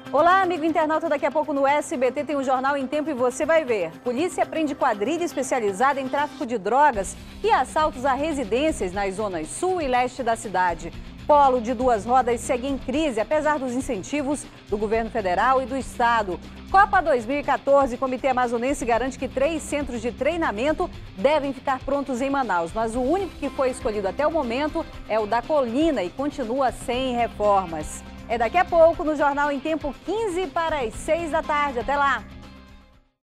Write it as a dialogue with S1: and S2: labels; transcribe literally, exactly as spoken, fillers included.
S1: Olá, amigo internauta, daqui a pouco no S B T tem um Jornal em Tempo e você vai ver. Polícia prende quadrilha especializada em tráfico de drogas e assaltos a residências nas zonas sul e leste da cidade. Polo de duas rodas segue em crise, apesar dos incentivos do governo federal e do estado. Copa dois mil e quatorze, Comitê Amazonense garante que três centros de treinamento devem ficar prontos em Manaus, mas o único que foi escolhido até o momento é o da Colina e continua sem reformas. É daqui a pouco no Jornal em Tempo, quinze para as seis da tarde. Até lá!